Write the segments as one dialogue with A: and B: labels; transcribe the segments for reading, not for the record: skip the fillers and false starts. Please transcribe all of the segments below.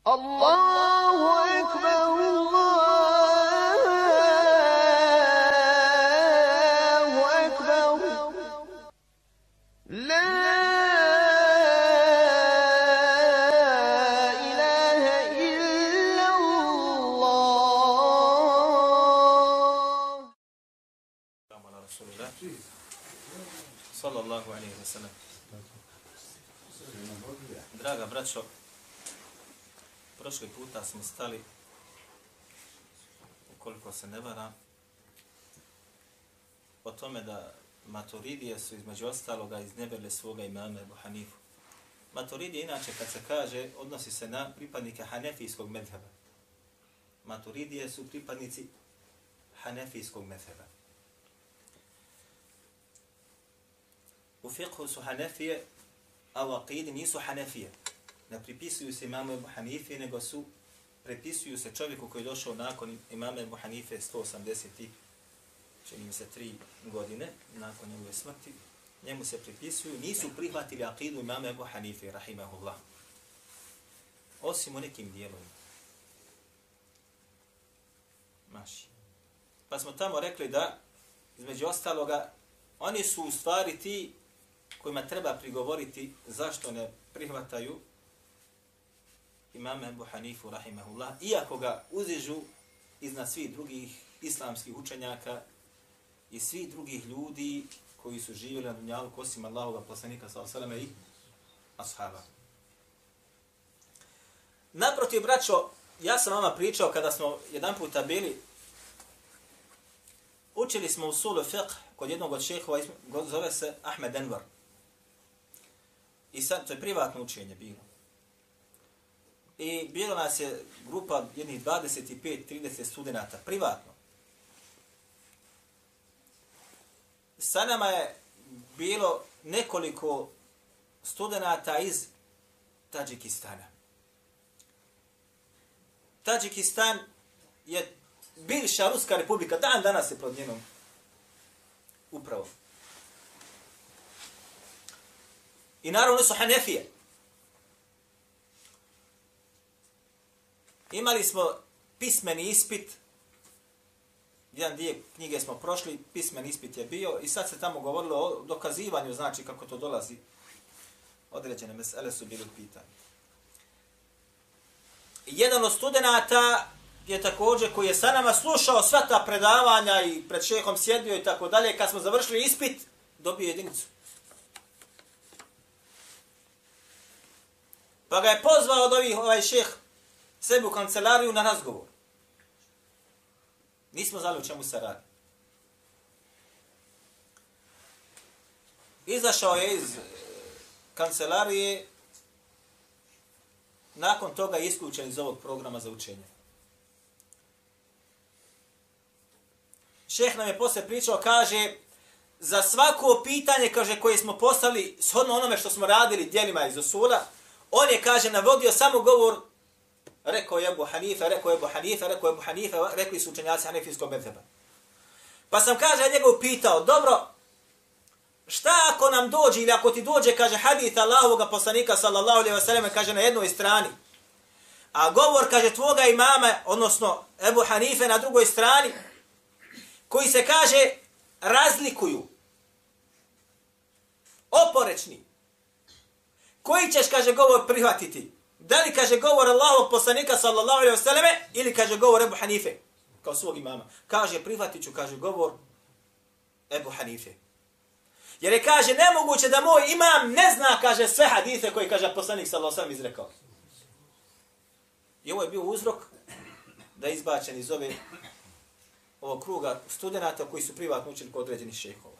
A: Allahu ekber, Allahu ekber, la ilahe illallah.
B: Salamu ala Rasulullah, sallallahu alaihi wa sallam. Draga braćo, prošli puta smo stali, ukoliko se ne varam, o tome da Maturidije su između ostaloga iznevjerili svoga imama Ebu Hanifu. Maturidije inače kad se kaže odnosi se na pripadnike hanefijskog medheba. Maturidije su pripadnici hanefijskog medheba. U fiqhu su hanefije, a u aqidi nisu hanefije. Ne pripisuju se imamu Ebu Hanife, nego prepisuju se čovjeku koji je došao nakon imama Ebu Hanife 183 godine, nakon njegove smrti. Njemu se pripisuju, nisu prihvatili aqidu imama Ebu Hanife, rahimahullah. Osim u nekim dijelovima. Maši. Pa smo tamo rekli da, između ostaloga, oni su u stvari ti kojima treba prigovoriti zašto ne prihvataju imama Ebu Hanifu, rahimahullah, iako ga uzižu iznad svih drugih islamskih učenjaka i svih drugih ljudi koji su živjeli na dunjaluku osim Allahoga poslanika sallallahu alejhi ve selleme i ashaba. Naprotiv, braćo, ja sam vama pričao kada smo jedan puta bili, učili smo usulu fiqh kod jednog od šehova, zove se Ahmed Enver. I sad, to je privatno učenje bilo. I bilo nas je grupa jednih 25-30 studenata, privatno. Sa nama je bilo nekoliko studenata iz Tadžikistana. Tadžikistan je bivša Ruska republika, dan danas je pod njenom upravom. I naravno su Hanefije. Imali smo pismeni ispit, jedan dio knjige smo prošli, pismeni ispit je bio i sad se tamo govorilo o dokazivanju, znači kako to dolazi. Određene mesele su bili u pitanju. Jedan od studenata je također koji je sa nama slušao sva ta predavanja i pred šehom sjedio i tako dalje, kad smo završili ispit, dobio jedinicu. Pa ga je pozvao od ovaj šeh sebi u kancelariju na razgovor. Nismo znali o čemu se radi. Izašao je iz kancelarije, nakon toga je isključen iz ovog programa za učenje. Šeh nam je poslije pričao, kaže, za svako pitanje, kaže, koje smo postavili, shodno onome što smo radili djelima iz usula, on je, kaže, navodio samo govor, rekao je Ebu Hanife, rekao je Ebu Hanife, rekao je Ebu Hanife, rekli su učenjaci hanefijskog medheba. Pa sam, kaže, njega upitao, dobro, šta ako nam dođe, ili ako ti dođe, kaže, hadith Allahovog poslanika, sallallahu alejhi ve selleme, kaže, na jednoj strani, a govor, kaže, tvoga imama, odnosno Ebu Hanife na drugoj strani, koji se, kaže, razlikuju, oporečni, koji ćeš, kaže, govor prihvatiti? Da li, kaže, govor Allahovog poslanika, sallallahu alejhi ve selleme, ili, kaže, govor Ebu Hanife, kao svog imama? Kaže, prihvatit ću, kaže, govor Ebu Hanife. Jer je, kaže, nemoguće da moj imam ne zna, kaže, sve hadise koji, kaže, poslanik, sallallahu alejhi ve sellem, izrekao. I ovo je bio uzrok da je izbačen iz ovog kruga studenata koji su privatno učili kod određenih šehova.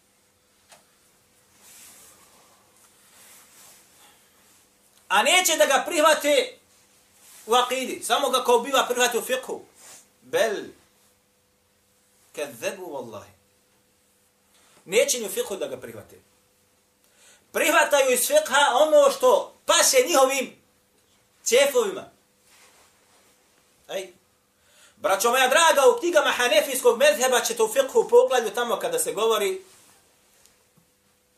B: A neće da ga prihvate u akidi, samo ga kao biva prihvate u fiqhu. Bel, kadzebu wallahi. Neće ni u fiqhu da ga prihvate. Prihvataju iz fiqha ono što paše njihovim ćefovima. Ej, braćo moja draga, u knjigama hanefijskog medheba ćete u fiqhu poglavlju tamo kada se govori,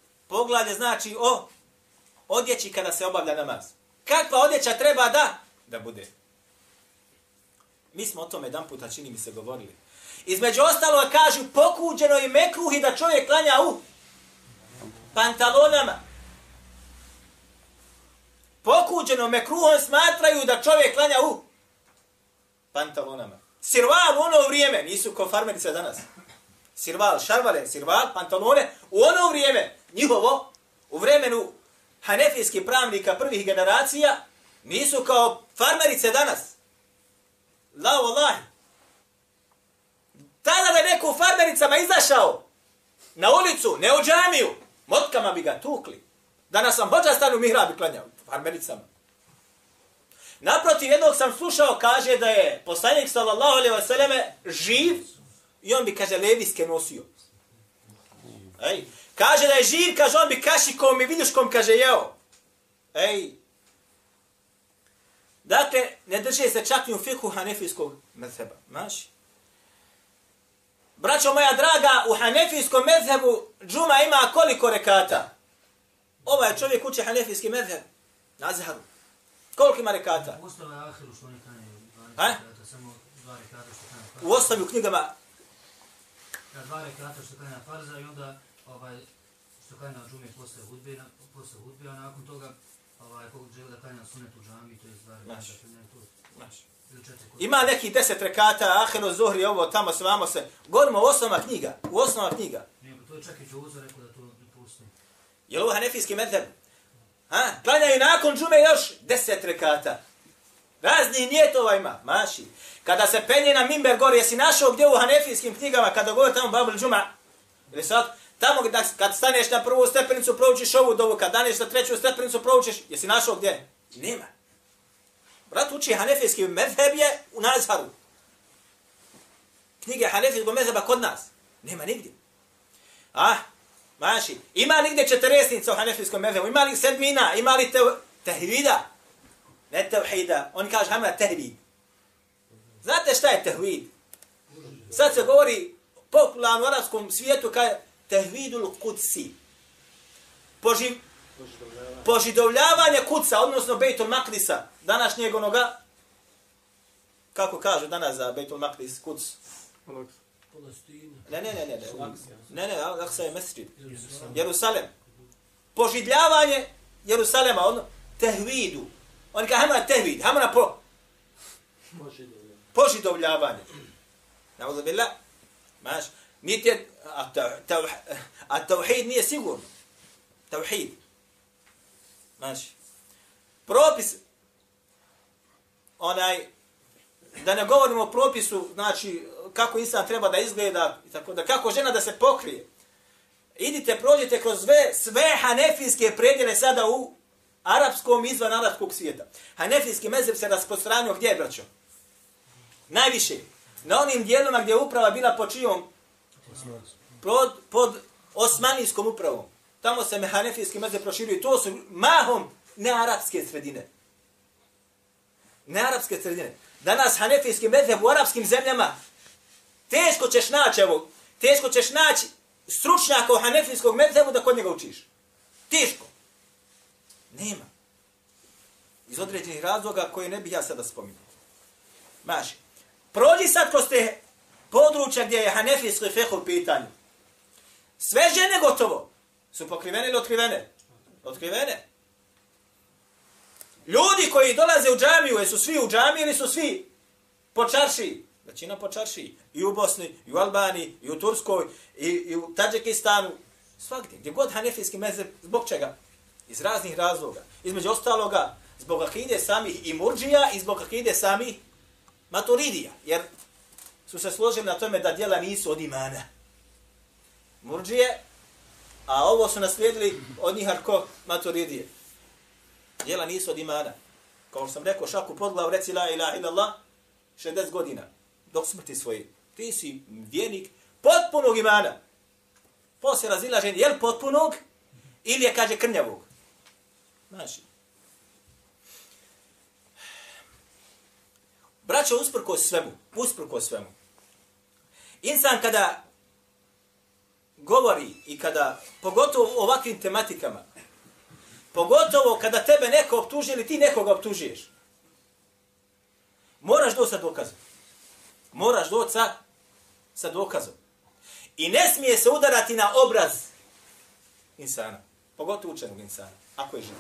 B: poglavlje znači o odjeći kada se obavlja namaz. Kakva odjeća treba da bude. Mi smo o tome jedan puta, čini mi se, govorili. Između ostalo kažu pokuđeno i mekruh i da čovjek klanja u pantalonama. Pokuđeno mekruhom smatraju da čovjek klanja u pantalonama. Sirval u ono vrijeme, nisu ko farmerice danas. Sirval, šarvale, sirval, pantalone, u ono vrijeme, njihovo, u vremenu hanefijskih pravnika prvih generacija, nisu kao farmerice danas. La wallahi. Tada da je neko u farmericama izašao na ulicu, ne u džamiju, motkama bi ga tukli. Danas sam hođa stanu mihrab i klanjao farmericama. Naprotiv, jednog sam slušao, kaže da je poslanik sallallahu alejhi ve selleme živ i on bi, kaže, levijske nosio. Ej, kaže da je živ, kaže, on bi kašikom i viljuškom, kaže, jeo. Ej. Dakle, ne drže se čak ni u fikhu hanefijskog mezheba. Maši? Braćo moja draga, u hanefijskom mezhebu džuma ima koliko rekata? Ovaj čovjek uči hanefijski mezheb. Na Azharu. Koliko ima rekata?
C: Ostalo je ahiru što oni klanjaju. Samo 2 rekata što klanja farza.
B: U ostalim knjigama.
C: 2 rekata što klanja farza i onda što klanja džume posle hudbe, a nakon toga kog želi da klanja sunet u džami, to je 2 rekata.
B: Ima neki 10 rekata, ahiru, zuhri, ovo, tamo se, vamo se. Govorimo o osnova knjiga. U osnova knjiga.
C: Nije, to je čak i Džuza rekao da to ne pusti.
B: Je li ovo hanefijski mezheb? Klanjaju nakon džume još 10 rekata. Raznih nijetova ima, maši. Kada se penje na mimber gore, jesi našao gdje u hanefijskim knjigama, kada govori tamo babul džuma, ili sad, tamo kad staneš na prvu stepenicu, proučiš ovu dovu, kad daneš na treću stepenicu, proučiš, jesi našao gdje? Nema. Brat uči hanefijski mezheb je u Azharu. Knjige hanefijskog mezheba kod nas. Nema nigdje. Maši, ima li gdje 40 u hanefijskom mezhebu, ima li sedmina, ima li tehvida? Ne tevhida, on kaže hamna tehvid. Znate šta je tehvid? Sad se govori popularno u arapskom svijetu kao tehvidul kudsi. Požidovljavanje kuca, odnosno Bejtul Maqdisa, današnjeg onoga, kako kažu danas za Bejtul Maqdis, kuc? Ne, Aksa je mesdžid. Jerusalem. Požidljavanje Jerusalema, ono, tehvidu. Oni kaže, hamna tehvid, hamna požidovljavanje. Nauzu billah. Maš, niti je, a tevhid nije sigurno. Tevhid. Maš. Propis, da ne govorimo o propisu, znači, kako insan treba da izgleda, tako da, kako žena da se pokrije. Idite, prođite kroz sve hanefijske predjele sada u arapskom izvan arapskog svijeta. Hanefijski mezheb se rasprostranio gdje, braćo? Najviše. Na onim dijelima gdje je uprava bila pod čijom? Pod osmanijskom upravom. Tamo se hanefijski mezheb proširio i to su mahom nearapske sredine. Nearapske sredine. Danas hanefijski mezheb u arapskim zemljama teško ćeš naći stručnjaka u hanefijskog mezhebu da kod njega učiš. Teško. Nema. Iz određenih razloga koje ne bih ja sada spominjao. Maši. Prođi sad kroz te područja gdje je hanefijski fiqh u pitanju. Sve žene gotovo. Su pokrivene ili otkrivene? Otkrivene. Ljudi koji dolaze u džamiju, jesu svi u džamiji ili su svi po čaršiji? Većina po čaršiji. I u Bosni, i u Albaniji, i u Turskoj, i u Tadžikistanu. Svagdje. Gdje god hanefijski mezheb, zbog čega? Iz raznih razloga. Između ostaloga, zbog akide samih i murdžija i zbog akide samih maturidija. Jer su se složili na tome da djela nisu od imana. Murdžije, a ovo su naslijedili od njih arko maturidije. Djela nisu od imana. Kao što sam rekao, šaku podglav, reci la ilaha illallah, 60 godina, dok smrti svoje. Ti si vjernik potpunog imana. Poslije razilaženje, je li potpunog ili je, kaže, krnjavog? Znači. Braćo, usprkos svemu. Insan kada govori i kada, pogotovo o ovakvim tematikama, pogotovo kada tebe neko optuži ili ti nekoga optužuješ, Moraš doći sa dokazom. Moraš doći sa dokazom. I ne smije se udarati na obraz insana. Pogotovo učenog insana. Ako je živ.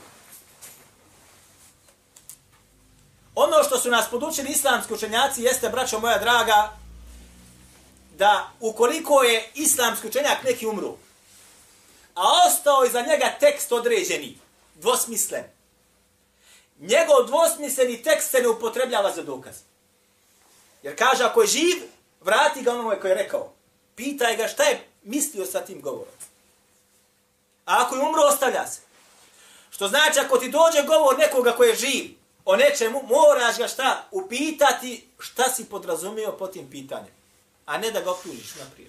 B: Ono što su nas podučili islamski učenjaci jeste, braćo moja draga, da ukoliko je islamski učenjak neki umru, a ostao iza njega tekst određeni, dvosmislen, njegov dvosmisleni tekst se ne upotrebljava za dokaz. Jer kaže, ako je živ, vrati ga onome koji je rekao. Pitaj ga šta je mislio sa tim govorom. A ako je umro, ostavlja se. Što znači, ako ti dođe govor nekoga koji je živ o nečemu, moraš ga šta? Upitati šta si podrazumio po tim pitanjem. A ne da ga optužiš naprijed.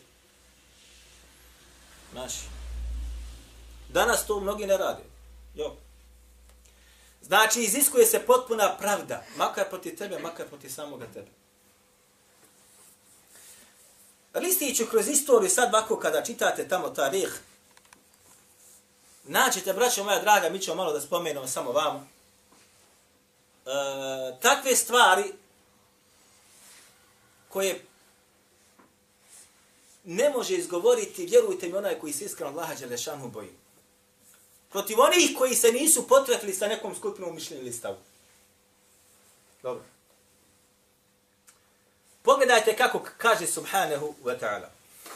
B: Znaš. Danas to mnogi ne rade. Jo. Znači, iziskuje se potpuna pravda. Makar protiv tebe, makar protiv samoga tebe. Listiću kroz istoriju, sad ovako kada čitate tamo tarih, naćete, braćo moja draga, mi ćemo malo da spomenemo samo vama, takve stvari koje ne može izgovoriti, vjerujte mi, onaj koji se iskreno Allaha dželešanu boji. Protiv onih koji se nisu potretili sa nekom skupinom mišljenja ili stavu. Dobro. Pogledajte kako kaže subhanahu wa ta'ala.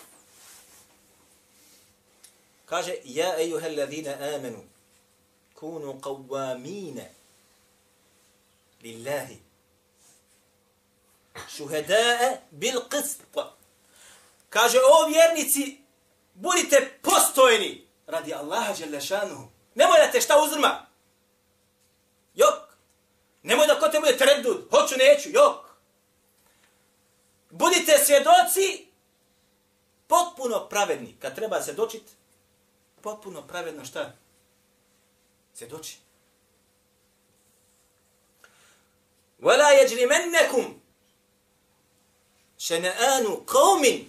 B: Kaže, ja ejuhel ladhina amanu, kunu qawwamina lillahi, šuhada'a bil qist. Kaže, o vjernici, budite postojni radi Allaha dželle šanuhu. Nemoj da te šta uzrma. Jok. Nemoj da ko te bude tereddud. Hoću, neću. Jok. Budite svjedoci potpuno pravedni. Kad treba svjedočiti, potpuno pravedno šta? Svjedoči. وَلَا يَجْرِمَنَّكُمْ شَنَآنُ قَوْمٍ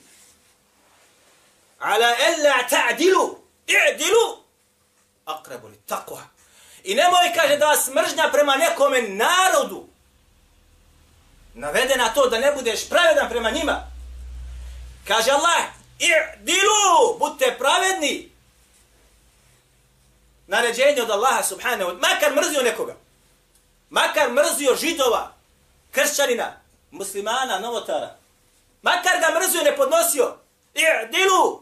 B: عَلَى أَلَّا تَعْدِلُوا اِعْدِلُوا أَقْرَبُ لِلتَّقْوَى. I nemoj, kaže, da vas mržnja prema nekome narodu navede na to da ne budeš pravedan prema njima. Kaže Allah, i'dilu, budite pravedni. Naređenje od Allaha subhanahu wa ta'ala. Makar mrzio nekoga. Makar mrzio židova, kršćanina, muslimana, novotara. Makar ga mrzio, ne podnosio. I'dilu.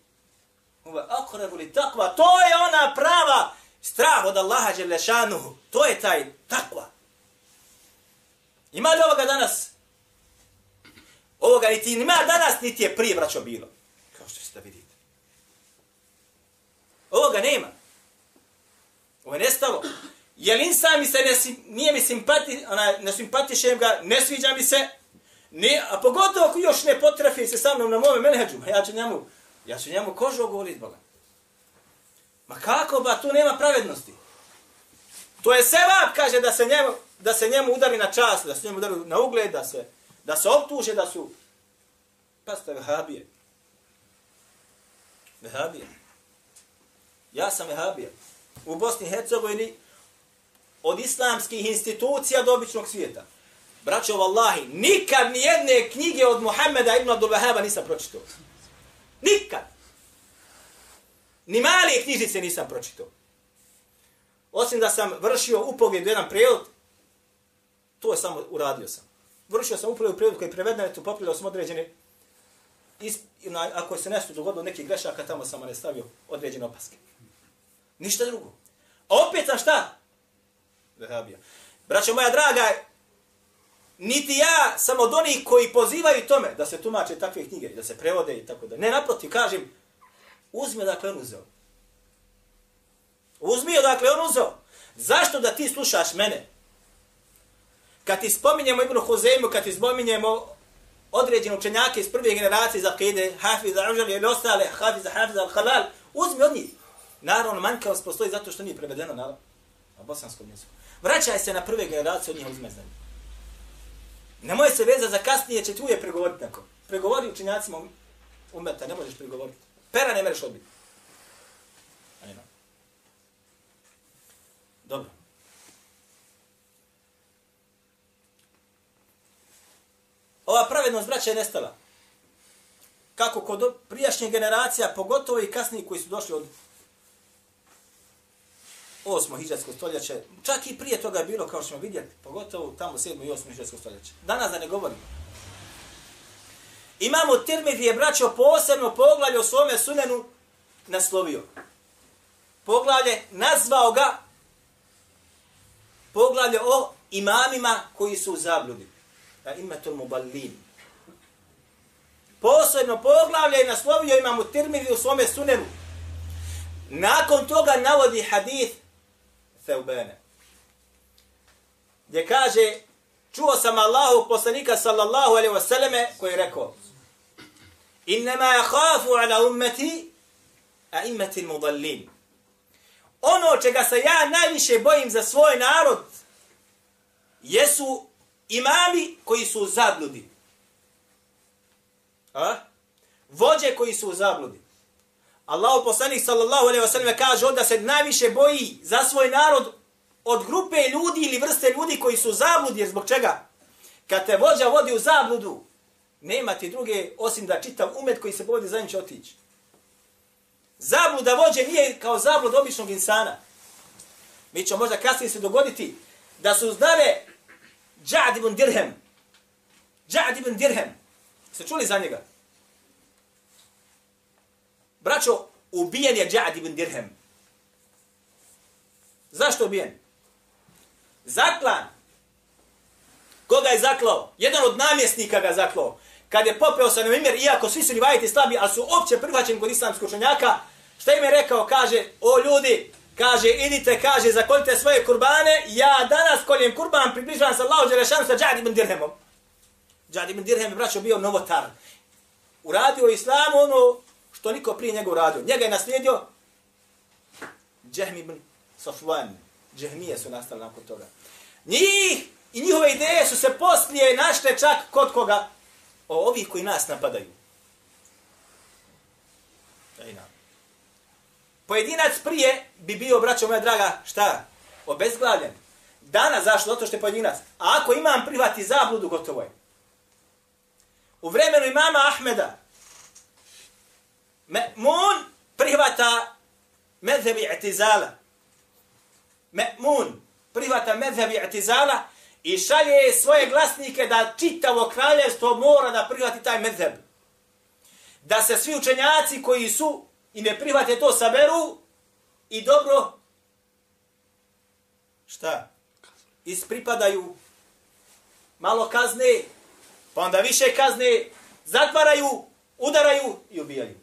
B: To je ona prava strah od Allaha dželle šanuhu. To je taj takva. Ima li ovoga danas? Ovoga niti ima danas, niti je prije, braćo, bilo. Kao što ćete vidjeti. Ovoga nema. Ovo je nestalo. Jer insan mi se nije mi ne simpatišem ga, ne sviđa mi se, a pogotovo ako još ne potrefi se sa mnom na mome menheđu, ja ću njemu kožu ogoliti, Boga. Ma kako ba, tu nema pravednosti. To je sevap, kaže, da se njemu udari na čast, da se njemu udari na ugled, da se optuže, da su... Pazite, vehabije. Vehabije. Ja sam vehabija. U Bosni i Hercegovini od islamskih institucija do običnog svijeta. Braćo, vallahi, nikad ni jedne knjige od Muhammeda ibn Abdul Wahaba nisam pročitao. Nikad. Ni male knjižice nisam pročitao. Osim da sam vršio upogled u jedan prijevod, to je samo uradio sam. Vršio sam upogled u prijevod koji je preveden, tu popljeno sam određene, ako se nešto dogodilo nekih grešaka, tamo sam ne stavio određene opaske. Ništa drugo. A opet sam šta? Vehabija. Braćo moja draga, niti ja sam od onih koji pozivaju tome da se tumače takve knjige, da se prevode i tako da. Ne, naprotiv, kažem, uzmi odakle on uzeo. Uzmi odakle on uzeo. Zašto da ti slušaš mene? Kad ti spominjemo Ibn Huzeymu, kad ti spominjemo određene učenjake iz prve generacije za akide, Hafiz al-Užali ili ostale, Hafiz al-Halal, uzmi od njih. Naravno, manjkavost postoji zato što nije prevedeno na bosanskom jeziku. Vraćaj se na prve generacije od njih uzme znanje. Nemoj se veza za kasnije, će ti uvijek pregovoriti neko. Pregovori učenjacima umeta, ne možeš pregovoriti. Pera ne mereš odbiti. Ajmo. Dobro. pravednost braća je nestala. Kako kod prijašnjih generacija, pogotovo i kasniji koji su došli od 8. hidžretskog stoljeća, čak i prije toga je bilo, kao što ćemo vidjeti, pogotovo tamo 7. i 8. hidžretskog stoljeća. Danas da ne govorimo. Imamo Tirmidhi je braćo posebno poglavlje u svome sunenu naslovio. Poglavlje, nazvao ga poglavlje o imamima koji su u zabludi. Imetul muballin. Posebno poglavlje je naslovio imamo Tirmidhi u svome sunenu. Nakon toga navodi hadith Theubene. Gdje kaže, čuo sam Allahu poslanika sallallahu alaihi wasallam koji je rekao, innama yakhafu ala ummati a'immati al-mudallin. Ono čega se ja najviše bojim za svoj narod jesu imami koji su u zabludi. Vođe koji su u zabludi. Allahu poslanik sallallahu alejhi ve sellem kaže onda se najviše boji za svoj narod od grupe ljudi ili vrste ljudi koji su u zabludi, jer zbog čega? Kad te vođa vodi u zabludu, nema ti druge osim da čitav umet koji se vodi za njim će otići. Zabluda vođe nije kao zablud običnog insana. Mi ćemo možda kasnije se dogoditi da su znale Džad ibn Dirhem. Džad ibn Dirhem. Ste čuli za njega? Braćo, ubijen je Džad ibn Dirhem. Zašto ubijen? Zaklan. Koga je zaklao? Jedan od namjesnika ga zaklao. Kad je popeo sa Nemir, iako svi su rivajiti slabi, ali su opće prihvaćeni kod islamskog učenjaka, šta im je rekao? Kaže, o ljudi, kaže, idite, kaže, zakoljite svoje kurbane, ja danas koljem kurban, približavam se Allahu dželešanu sa Džad ibn Dirhemom. Džad ibn Dirhem je, braćo, bio novotar. Uradio islamu ono što niko prije njega uradio. Njega je naslijedio Džehm ibn Safwan. Džehmije su nastali nakon toga. Njih i njihove ideje su se poslije našle čak kod koga? O ovih koji nas napadaju. Pojedinac prije bi bio, braćo moja draga, šta? Obezglavljen. Danas, zašto? Zato što je pojedinac. A ako imam prihvati zabludu, gotovo je. U vremenu imama Ahmeda, Me'mun prihvata medhebi i'tizala. Me'mun prihvata medhebi i'tizala i šalje svoje glasnike da čitavo kraljevstvo mora da prihvati taj medheb. Da se svi učenjaci koji su i ne prihvate to saberu i dobro šta? Ispripadaju malo kazne, pa onda više kazne, zatvaraju, udaraju i ubijaju.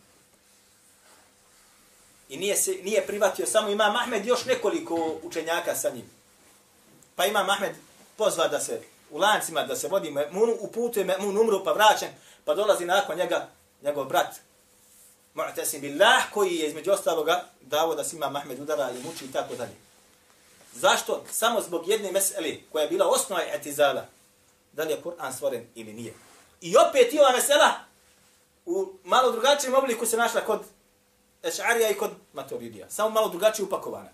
B: I nije prihvatio samo Imam Ahmed, još nekoliko učenjaka sa njim. Pa Imam Ahmed pozva da se u lancima, da se vodi Me'munu, uputuje Me'mun umru, pa vraćen, pa dolazi nakon njega njegov brat Mu'tasim billah, koji je između ostaloga dao da se Imam Ahmed udara i muči i tako dalje. Zašto? Samo zbog jedne mesele koja je bila osnova i'tizala. Da li je Kur'an stvoren ili nije. I opet i ova mesela u malo drugačijem obliku se našla kod Eš'arija i kod Maturidija. Samo malo drugačije upakovana.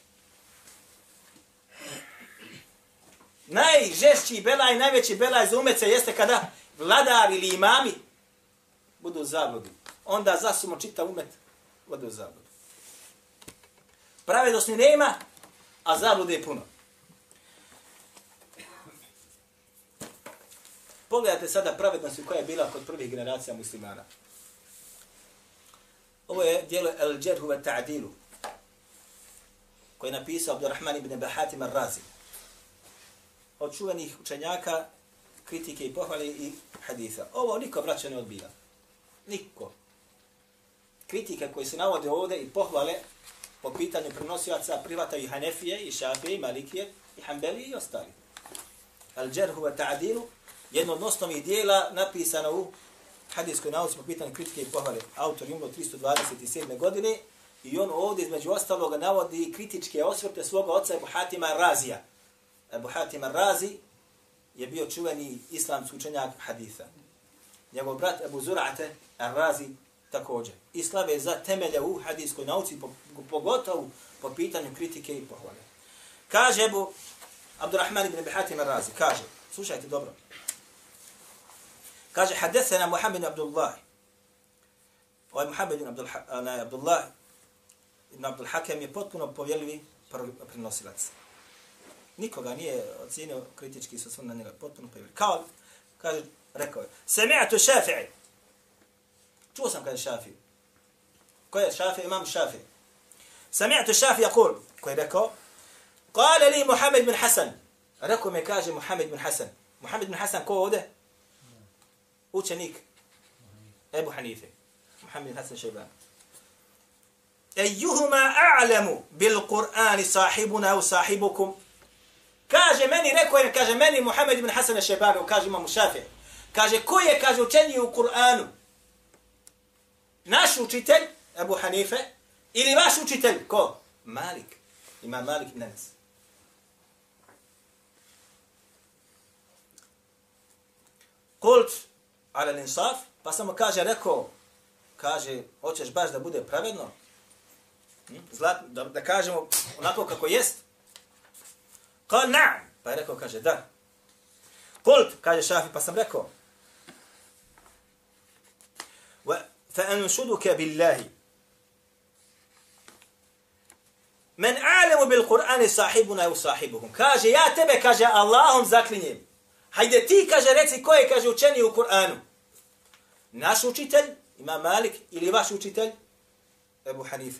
B: Najžešći belaj, najveći belaj za umece jeste kada vladar ili imami budu u zabludi. Onda zasumo čitav umet vode u zabludu. Pravednosti nema, a zablude je puno. Pogledajte sada pravednosti koja je bila kod prvih generacija muslimana. Ovo je dijelo El Džerhu ve Ta'dilu, koji je napisao Abdurrahman ibn Bahatim ar-Razi. Od čuvenih učenjaka, kritike i pohvale i haditha. Ovo niko, braća, ne odbija. Niko. Kritike koje se navode ovdje i pohvale po pitanju prenosilaca prihvataju i Hanefije, i Šafije, i Malikije, i Hanbelije i ostali. El Džerhu ve Ta'dilu, jedno od osnovnih dijela napisano u hadijskoj nauci po pitanju kritike i pohvale. Autor je umro 327. godine i on ovdje između ostaloga navodi kritičke osvrte svoga oca Ebu Hatima Razija. Ebu Hatim ar-Razi je bio čuveni islamski učenjak haditha. Njegov brat Ebu Zur'ate ar-Razi također. I slave za temelje u hadijskoj nauci, pogotovo po pitanju kritike i pohvale. Kaže Ebu Abdurrahman ibn Hatim ar-Razi, kaže, slušajte dobro. Kaže, hadesena Muhammed ibn Abdullah. Ovaj Muhammed ibn Abdullah ibn Abdul Hakem je potpuno povjerljivi prenosilac. Nikoga nije ocijenio kritički sa svom na njega, potpuno povjerljivi. Kao, kaže, rekao je, sami'atu Šafi'i. Čuo sam kaže Šafi. Ko je Šafi? Imam Šafi. Sami'atu Šafi yakul, ko je rekao, qala li Muhammed bin Hasan. Rekao me kaže Muhammed bin Hasan. Muhammed bin Hasan ko ovdje? Učenik Ebu Hanife. Muhammed bin Hasan Šejban. Ejuhuma a'lamu bil Kur'ani sahibuna u sahibukum. Kaže meni, rekao je, kaže meni Muhammed bin Hasan Šejban, kaže imam Šafi. Kaže, ko je, kaže, učeniji u Kur'anu? Naš učitelj, Ebu Hanife, ili vaš učitelj, ko? Malik. Ima Malik ibn Anas. Kult, ala l'insaf, pa samo kaže, rekao, kaže, hoćeš baš da bude pravedno? Da kažemo onako kako jest? Kal na'am, pa je rekao, kaže, da. Kult, kaže Šafi, pa sam rekao, فأنشدك بالله من أعلم بالقرآن صاحبنا وصاحبهم. Kaže, ja tebe, kaže, Allahom zaklinjem. Hajde ti, kaže, reci ko je, kaže, učeni u Kur'anu. Naš učitelj, Imam Malik, ili vaš učitelj, Ebu Hanife.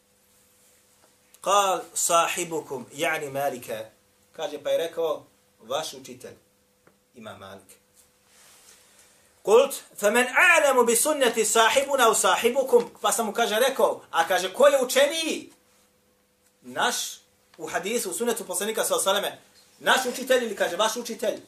B: Kal sahibukum, yani Malika. Kaže, pa je rekao, vaš učitelj, Imam Malik. Kult, فَمَنْ أَعْلَمُ بِسُنَّةِ صَاحِبُنَا وَصَاحِبُكُمْ. Pa sam mu kaže rekao, a kaže ko je učeniji? Naš u hadisu, u sunnetu poslanika s.a.v. Naš učitelj ili kaže vaš učitelj?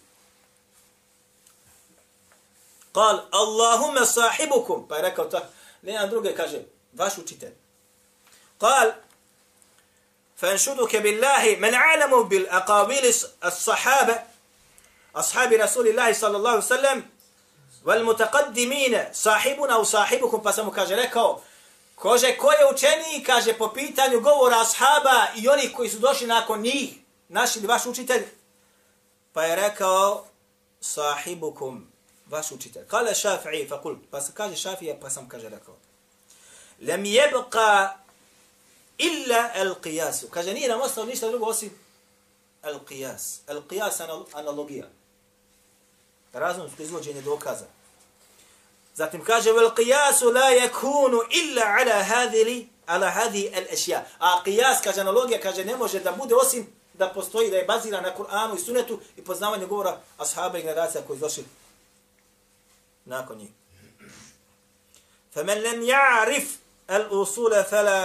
B: Kal, Allahumme sahibukum. Pa je rekao tako, nema druge, kaže, vaš učitelj. Kal, فَانْشُدُكَ بِاللَّهِ مَنْ أَعْلَمُ بِالْأَقَابِلِ الصَّحَابَ أصحاب رسول الله صلى الله عليه وسلم والمتقدمين صاحبنا او صاحبكم. Pa sam mu kaže rekao, kaže ko je učeniji, kaže po pitanju govora ashaba i oni koji su došli nakon njih, naš ili vaš učitelj? Pa je rekao sahibukum, vaš učitelj. Kale Šafi'i, fa kult, pa se kaže Šafija, pa sam kaže rekao, lem jebqa illa al-qiyasu. Kaže, nije nam ostalo ništa drugo osim al-qiyas. Al-qiyas analogija. Razumsko izvođenje dokaza. Zatim kaže, vel qiyasu la yakunu illa ala hadhihi al-ashya. A qiyas, kaže analogija, kaže ne može da bude osim da postoji, da je bazira na Kur'anu i Sunnetu i poznavanju govora ashaba i generacija koji došli nakon njih. فَمَنْ لَمْ يَعْرِفْ الْأُصُولَ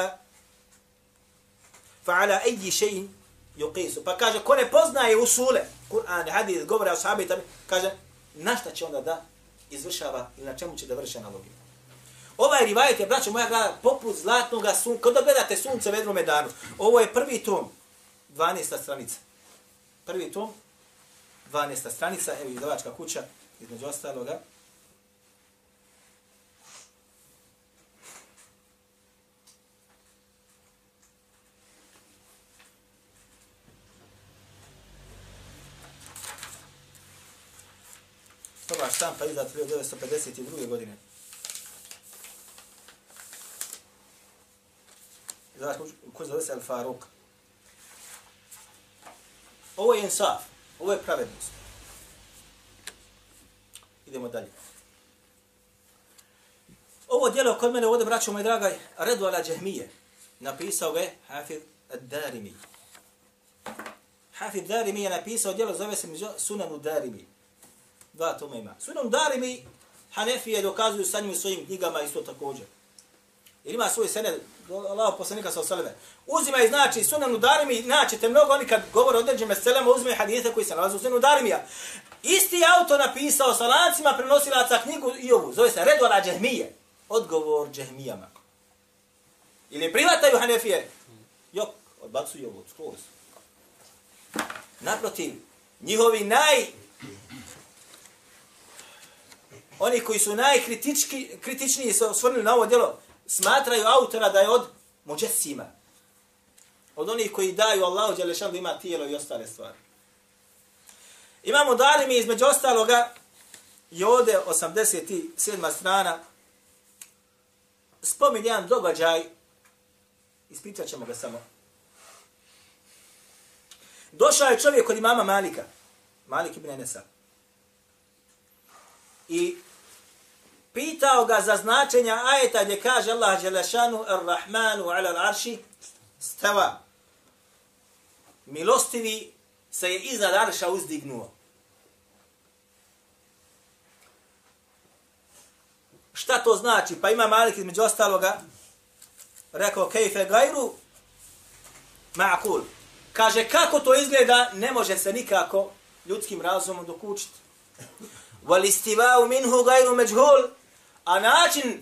B: فَعَلَى أَيِّ شَيْءٍ يُقِيسُ. Pa kaže, ko ne poznaje usule, Kur'an, hadis, govore ashaba i kaže, na šta će onda da izvršava ili na čemu će da vrši analogiju. Ovaj rivajet je, braćo moja, gleda poput zlatnog sunca. Kada gledate sunce u jednom danu, ovo je prvi tom, 12. stranica. Prvi tom, 12. stranica, evo izdavačka kuća, između ostaloga. Ova štampa izdat 1952. godine. Ko zove se Al-Faruq. Ovo je insaf. Ovo je pravednost. Idemo dalje. Ovo djelo kod mene ovdje, braćo moji dragaj, Redu ala Džehmije. Napisao ga je Hafid ad-Darimi. Hafid Darimi je napisao djelo, zove se Sunanu Darimi. Dva tome ima. Sunan Darimi, Hanefije dokazuju sa njim u svojim knjigama isto također. Jer ima svoj sened, Allah poslanika s.a.v. Uzima i znači Sunan Darimi, naćete mnogo, oni kad govore o određenim meselama, uzme hadise koji se nalaze u Sunan Darimija. Isti autor napisao sa lancima prenosilaca knjigu i ovu, zove se Redu ala Džehmije. Odgovor Džehmijama. Ili privataju Hanefije? Jok, odbacuju ovu, skroz. Naprotiv, njihovi oni koji su najkritičniji se osvrnuli na ovo djelo, smatraju autora da je od muđesima. Od onih koji daju Allahu dželešanu da ima tijelo i ostale stvari. Imamo Darimi između ostaloga I ovdje 87. strana spominje jedan događaj, ispričat ćemo ga samo. Došao je čovjek kod imama Malika, Malik ibn Enesa, i pitao ga za značenja ajeta gdje kaže Allah Đelešanu Ar-Rahmanu ala al-arši stava. Milostivi se je iznad arša uzdignuo. Šta to znači? Pa ima Malik između ostaloga rekao kejfe gajru ma'kul. Kaže kako to izgleda ne može se nikako ljudskim razumom dokučiti. Wal istiva'u minhu gajru međhul. A način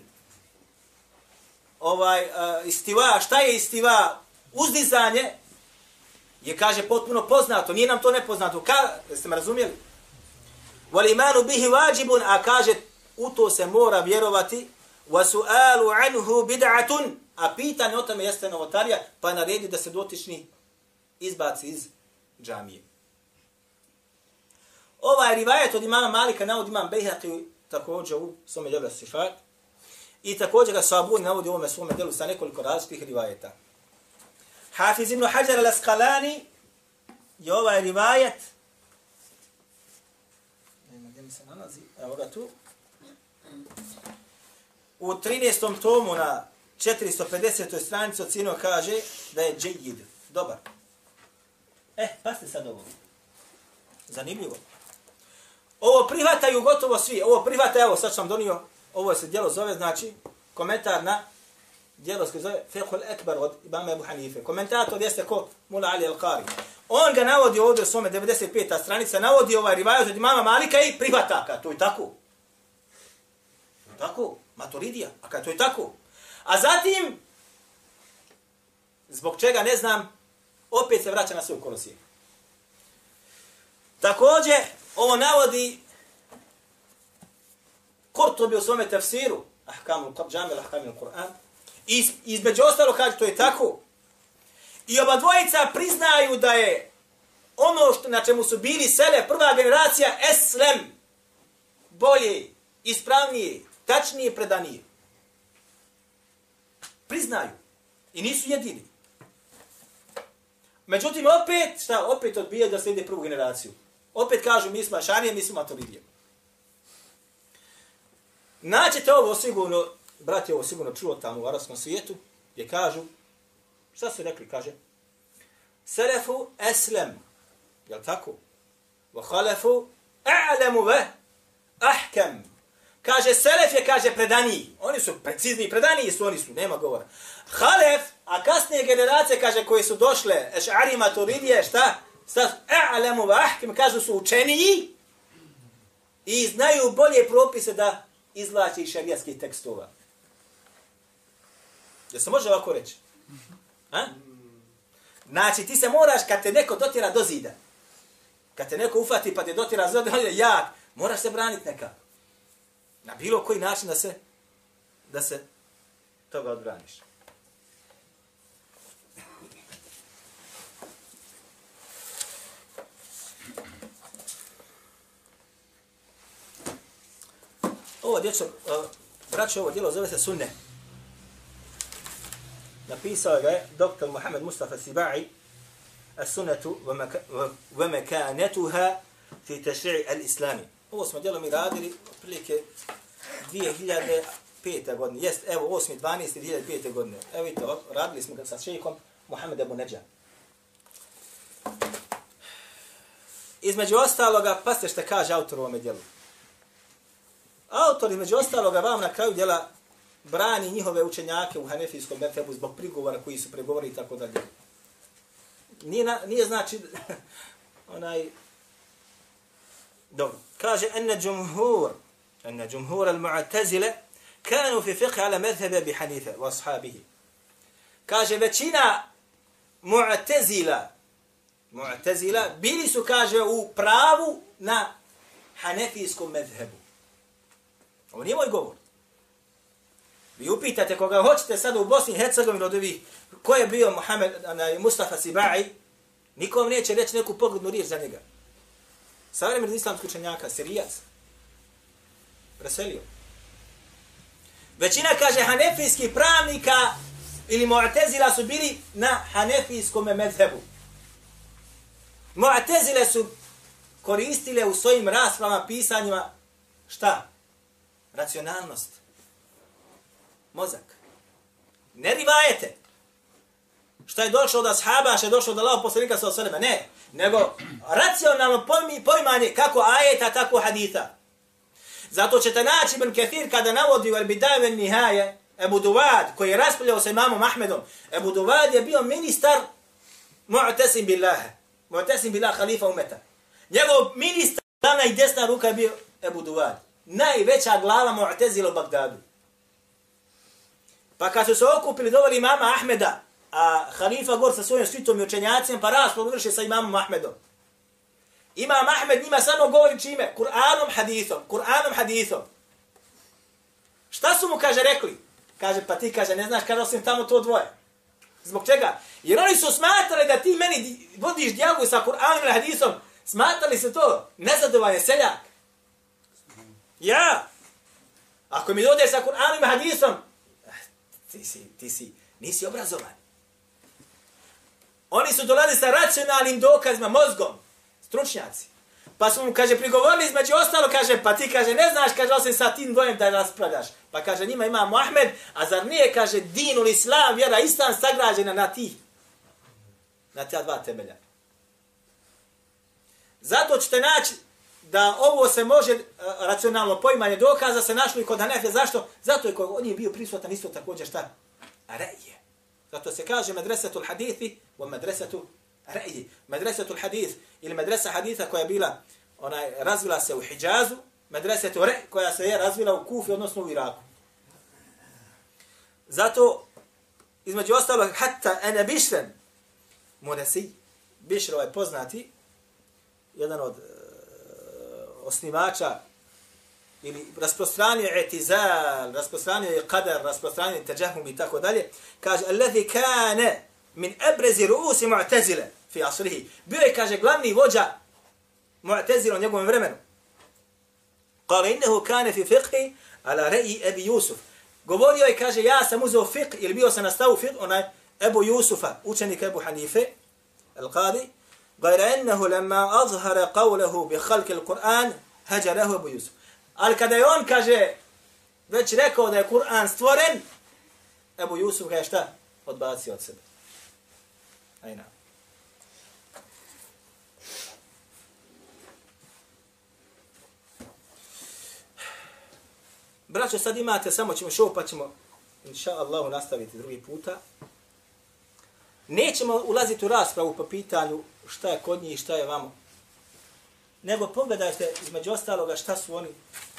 B: istiva, šta je istiva? Uzdizanje je, kaže, potpuno poznato. Nije nam to nepoznato. Jeste me razumjeli? Wal imanu bihi wajibun, a kaže u to se mora vjerovati. Wa su'alu anhu bid'atun, a pitanje o tome jeste novotarija, pa naredi da se dotični izbaci iz džamije. Ovaj rivajet od imama Malika navodi imam Bejhaqi također u svome djelu Sifat i također ga Sabuni navodi u ovome svome djelu sa nekoliko različitih rivajeta. Hafiz ibn Hajar al-Asqalani je ovaj rivajet, nema gdje mi se nalazi, evo ga tu, u 13. tomu na 450. stranici ocjenio kaže da je džejid, dobar. Pasite sad ovo. Zanimljivo. Ovo prihvataju gotovo svi. Ovo prihvata, evo, sad sam donio, ovo se djelo zove, znači, komentar na djelo se zove Fiqhul Ekber od imama Ebu Hanife. Komentator jeste ko Mula Ali Al-Qari. On ga navodi ovdje u svome 95. stranica, navodi ovaj rivajet od imama Malika i prihvata, kad to je tako. Tako, Maturidija, a kad to je tako. A zatim, zbog čega ne znam, opet se vraća na svoj kolosije. Također, ovo navodi Kurtubi u svome tafsiru, Džamil Ahkamil Kur'an, i između ostalo kaže to je tako. I oba dvojica priznaju da je ono što, na čemu su bili sele, prva generacija, eslem, bolje, ispravnije, tačnije, predanije. Priznaju. I nisu jedini. Međutim, opet odbijaju da slijede prvu generaciju. Opet kažu, mi smo Ašarije, mi smo Maturidije. Naćete ovo sigurno, brati, ovo sigurno čuo tamo u arapskom svijetu, gdje kažu, šta su rekli, kaže, Selefu eslem, jel tako? Wa khalefu a'lamu ve ahkam. Kaže, Selef je, kaže, predaniji. Oni su precizni, predaniji su, oni su, nema govora. Halef, a kasnije generacije, kaže, koje su došle, Eš'ari, Maturidije, šta? A'lamu ve ahkam, kažu su učeniji i znaju bolje propise da izvlače iz šerijatskih tekstova. Jel se može ovako reći? Znači, ti se moraš, kad te neko dotira do zida, kad te neko ufati pa te dotira do zida, on je jak, moraš se braniti nekako. Na bilo koji način da se toga odbraniš. Ovo dječo, braćo, ovo djelo zove se Sunne. Napisao ga je dr. Muhammed Mustafa Sibai, As-Sunnetu wa makanetuha fi tashri' al-islami. Ovo smo djelo mi radili otprilike 2005. godine. Jest, evo 8.12.2005. godine. Evo i to, radili smo ga sa šejkom Muhammed Ebu Neđa. Između ostaloga, pasite što kaže autor u ovome djelu. Autor između ostaloga vam na kraju djela brani njihove učenjake u hanefijskom mezhebu zbog prigovora koji su pregovori i tako dalje. Nije znači dobro. Kaže enne džumhur al-mu'tazile kanu fi fiqh ala mezhebe bi Hanife wa ashabihi. Kaže većina mu'tazila bili su, kaže, u pravu na hanefijskom mezhebu. Ovo nije moj govor. Vi upitate koga hoćete sada u Bosni i Hercegovini od ovih, ko je bio Mustafa Sibai, nikom neće reći neku poglednu riječ za njega. Savremen islamski učenjaka, Sirijac. preselio. Većina, kaže, hanefijskih pravnika ili mu'tezila su bili na hanefijskom medhebu. Mu'tezile su koristile u svojim raspravama, pisanjima, šta? Racionalnost. Mozak. Ne rivajete. Šta je došlo od ashaba, šta je došlo od Allaha poslanika sallallahu alejhi ve sellem, ne. Nego racionalno poimanje kako ajeta, tako haditha. Zato ćete naći Ibn Kathir kada navodi u Al-Bidaja wan Nihaja Ebu Duvad, koji je raspravljao sa imamom Ahmedom. Ebu Duvad je bio ministar Mu'tasim billah. Mu'tasim billah, halifa umeta. Njegov ministar, glavna i desna ruka je bio Ebu Duvad. Najveća glava Mu'tezila u Bagdadu. Pa kad su se okupili, doveli imama Ahmeda, a halifa gor sa svojim svitom i učenjacima, pa raspravu vrši sa imamom Ahmedom. Imam Ahmed njima samo govori čime? Kur'anom, hadithom. Kur'anom, hadithom. Šta su mu, kaže, rekli? Kaže, pa ti, kaže, ne znaš, kaže, osim tamo to dvoje. Zbog čega? Jer oni su smatrali da ti meni vodiš dijagu sa Kur'anom i hadithom. Smatrali se to nezadovoljan seljak. Ja. Ako mi dodeš sa Kur'anom i hadithom, nisi obrazovan. Oni su dolazili sa racionalnim dokazima, mozgom. Stručnjaci. Pa su mu, kaže, prigovorili između ostalo, kaže, pa ti, kaže, ne znaš, kaže, osim sa tim dvojem da raspravljaš. Pa kaže, njima imamo Ahmed, a zar nije, kaže, dinul islam, vjera islam sagrađena na ta dva temelja. Zato ćete naći da ovo se može racionalno poimanje dokaza se našlo i kod Hanefe. Zašto? Zato je on je bio prisutan isto također šta? Ra'je. Zato se kaže medresetul hadithi wa medresetul ra'yi. Medresetul hadith ili medresa haditha koja je bila razvila se u Hidžazu, medresetul ra'y koja se je razvila u Kufi, odnosno u Iraku. Zato između ostalog hatta ana Bišren Munasi, Bišr ovaj poznati, jedan od osnivača ili rasprostranio etizal, rasprostranio qadar, rasprostranio tajahum i tako dalje, kaže alladhi kana min abrazi ru'usi mu'tazila fi asrihi. Bio je, kaže, glavni vođa mu'tazila u njegovom vremenu. Qala innahu kana fi fiqhi ala ra'yi Abi Yusuf. Govorio je, kaže, ja sam uzeo fiqh ili bio sam na stavu fiqh onaj Ebu Jusufa, učenika Ebu Hanife, al-Qadi, غير أنه لما أظهر قوله بخلق القرآن هجره أبو يوسف. Ali kada je on, kaže, već rekao da je Kur'an stvoren, Ebu Jusuf ga je šta? Odbacio od sebe. Ajna. Braćo, sad imate, samo ćemo šov, pa ćemo, inša Allahu, nastaviti drugi puta. Nećemo ulaziti u raspravu po pitanju šta je kod njih i šta je vamo. Nego pogledajte između ostaloga šta su oni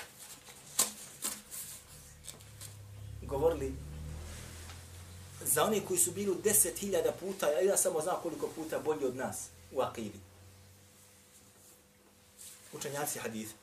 B: govorili za oni koji su bili 10.000 puta, ja samo znam koliko puta bolji od nas u akidi. Učenjaci haditha.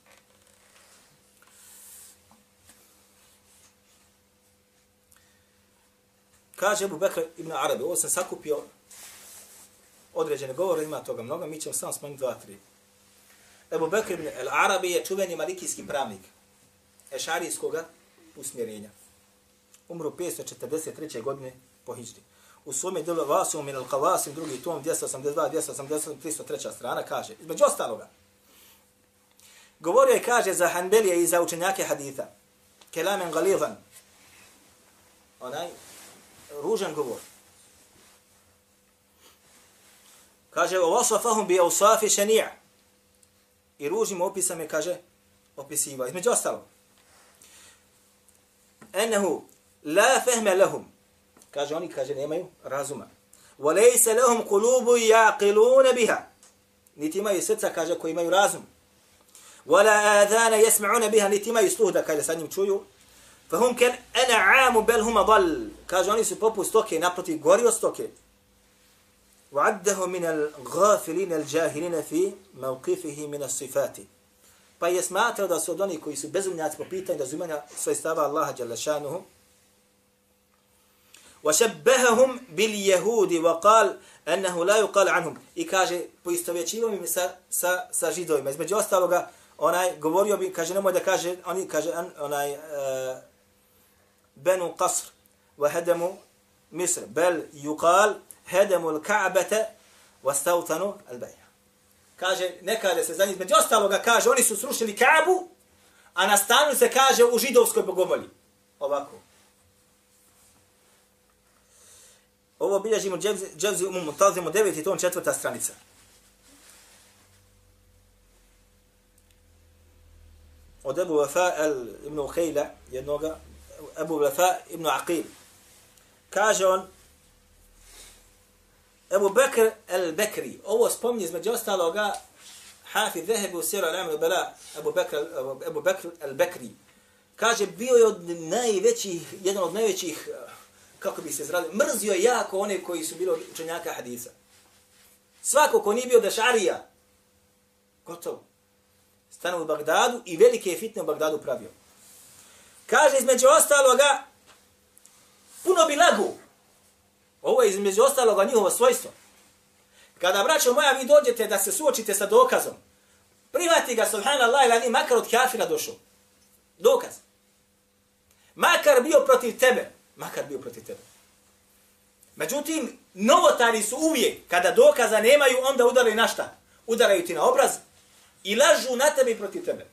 B: Kaže Ebu Bekr ibn Arabi, ovo sam sakupio određene govore, ima toga mnogo, mi ćemo samo spomenuti 2-3. Ebu Bekr ibn Arabi je čuveni malikijski pravnik ešarijskog usmjerenja. Umro 543. godine po hidžri. U svome delu Vasim min al-Qawasim, drugi tom, 282, 280, 303. strana, kaže, između ostaloga, govorio je, kaže, za Hanbelije i za učenjake haditha, kelamen galivan, onaj, ružan govor. Kaže, wasafahum bi awsafi shani'a. I ružnim opisama je, kaže, opisiva. Između ostalo, ennehu la fahma lahum. Kaže, oni, kaže, nemaju razuma. Wa laysa lahum qulubu yaqiluna biha. Niti imaju srca, kaže, koji imaju razum. Wa la adhana yasma'una biha, niti imaju sluh da, kaže, sa njim čuju. Fahum kan an'amu bal hum adall. Kaže, oni su poput stoke, naprotiv gori od stoke. وعده من الغافلين الجاهلين في موقفه من الصفات. Pa je smatrao da su od onih koji su bezumljaci po pitanju razumijanja svojstava Allaha dželle šanuhu. وشبههم باليهود وقال انه لا يقال عنهم. I kaže, poistovjećivao im sa židovima. Između ostaloga, govorio bi, kaže, nemoj da kaže, oni kaže, Benu Qasr, wa hedamu Misr, bel yuqal, hedamu l-Ka'bete, wa stavtanu al-Bay'a. Kaže, ne kaže se za njih, među ostaloga kaže, oni su srušili Ka'bu, a nastanili se, kaže, u židovskoj bogomolji. Ovako. Ovo bilježimo Dževzi Mu'tazimu 9. tom 4. stranica. Od Ebu Wafa ibn Ukhejla, jednoga, Ebu Wafa ibn Aqil. Kaže on, Ebu Bekr al-Bekri. Ovo spominje između ostaloga Hafid Zehebi u Siru al-Amal al-Bala, Ebu Bekr al-Bekri. Kaže, bio je jedan od najvećih, kako bi se izrazio, mrzio je jako one koji su bili učenjaka hadisa. Svako ko nije bio dešarija, gotovo, stanu u Bagdadu i velike je fitne u Bagdadu pravio. Kaže, između ostaloga, puno bi lagu. Ovo je između ostaloga njihovo svojstvo. Kada, braćo moja, vi dođete da se suočite sa dokazom, prihvati ga, subhanallah, ili makar od kafira došao. Dokaz. Makar bio protiv tebe. Međutim, novotari su uvijek, kada dokaza nemaju, onda udaraju na šta? Udaraju ti na obraz i lažu na tebe i protiv tebe.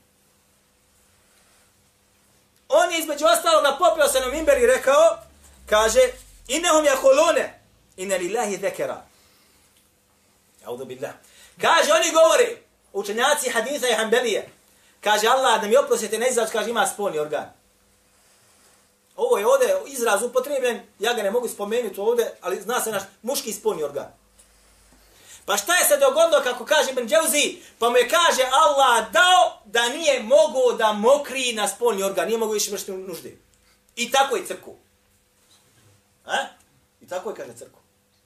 B: On je između ostaloga popeo se na mimber i rekao, kaže, innehum jaholone, inna lillahi zekera. Audu billah. Kaže, oni govore, učenjaci haditha i hanbelije, kaže, Allah, da mi oprostite na izraz, kaže, ima spolni organ. Ovo je ovdje izraz upotrebljen, ja ga ne mogu spomenuti ovdje, ali zna se naš muški spolni organ. Pa šta je se dogodilo, kako kaže Ibn Dževzi, pa mu je kaže Allah dao da nije mogao da mokri na spolni organ, nije mogao više vršiti nužde. I tako je crku. I tako je, kaže, crku.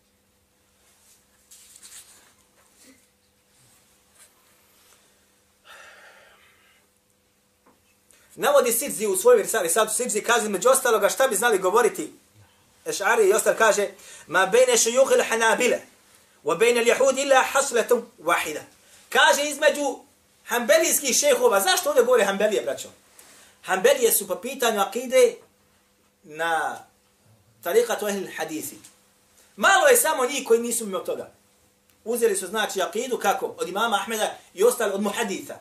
B: Navodi Sidzi u svojoj risali Sidzi, kaže među ostaloga šta bi znali govoriti Eš'ari i ostal, kaže ma bejne šujuh il hanabile wa bejne ljahud illa hasletum wahida. Kaže između hanbelijskih šehova, zašto ovdje govore hanbelije, braćo? Hanbelije su po pitanju akide na tariqatu ehl hadisi. Malo je samo njih koji nisu mimo toga. Uzeli su znači akidu kako? Od imama Ahmeda i ostali od muhaditha.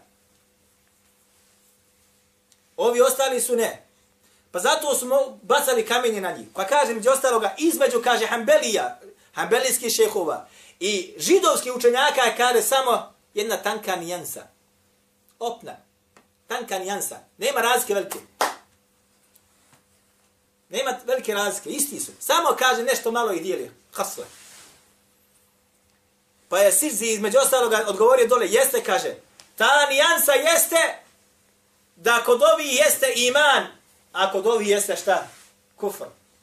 B: Ovi ostali su ne. Pa zato su bacali kamenje na njih. Pa kaže među ostaloga, između, kaže, hanbelijskih šehova i židovskih učenjaka, kaže samo jedna tanka nijansa. Opna. Tanka nijansa. Nema razlike velike. Nema velike razlike. Isti su. Samo, kaže, nešto malo ih dijeli. Hasle. Pa je Sidzi između ostaloga odgovorio dole, jeste, kaže, ta nijansa jeste da kod ovih jeste iman, a kod ovih jeste šta? Kufr.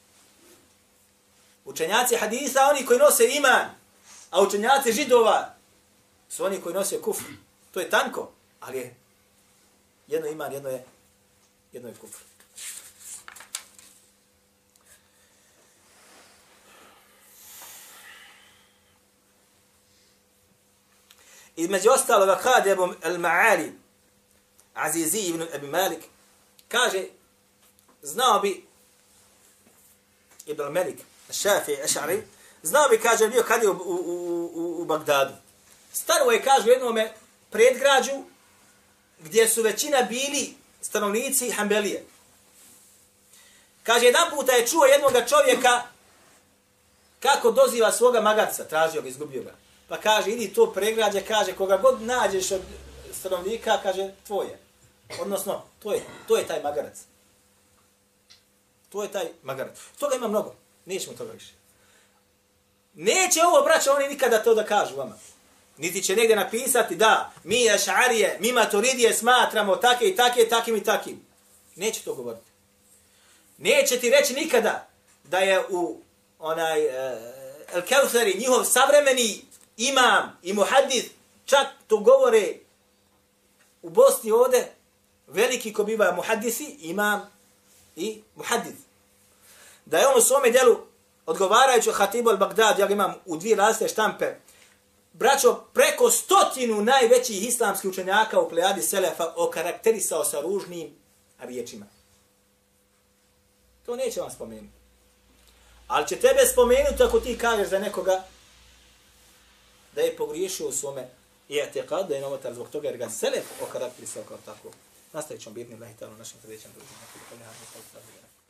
B: Učenjaci hadisa, oni koji nose iman, a učenjaci židova su oni koji nose kufr. To je tanko, ali je jedno iman, jedno je kufr. Između ostaloga kad Ebu al-Ma'ali Azizi ibn Abi Malik kaže, znao bi Ibn al-Malik Šafi Eš'ari, znao bi, kaže, bio kad je u Bagdadu. Staro je, kaže, u jednome predgrađu gdje su većina bili stanovnici Hanbelije. Kaže, jedan puta je čuo jednoga čovjeka kako doziva svoga magarca, tražio ga, izgubio ga. Pa kaže, idi to pregrađe, kaže, koga god nađeš od stanovnika, kaže, tvoje. Odnosno, to je taj magarac. To je taj magarac. Toga ima mnogo. Nećemo toga više. Neće ovo, braćo, oni nikada to da kažu vama. Niti će negdje napisati da mi Eš'arije, mi Maturidije smatramo take i take, takim i takim. Neće to govoriti. Neće ti reći nikada da je u El-Kevthari njihov savremeni imam i muhadith, čak to govore u Bosni ovdje, veliki ko biva muhadisi, imam i muhadith. Da je on u svome djelu, odgovarajući o Hatibu al-Baghdad, ja ga imam u 2 različite štampe, braćo, preko 100 najvećih islamskih učenjaka u plejadi Selefa okarakterisao sa ružnim riječima. To neće vam spomenuti. Ali će tebe spomenuti ako ti kažeš za nekoga da je pogriješio u svome i'tiqad, da je novotar zbog toga jer ga Selef okarakterisao kao tako. Nastavit ćemo bitni lahitano našim sljedećem družima.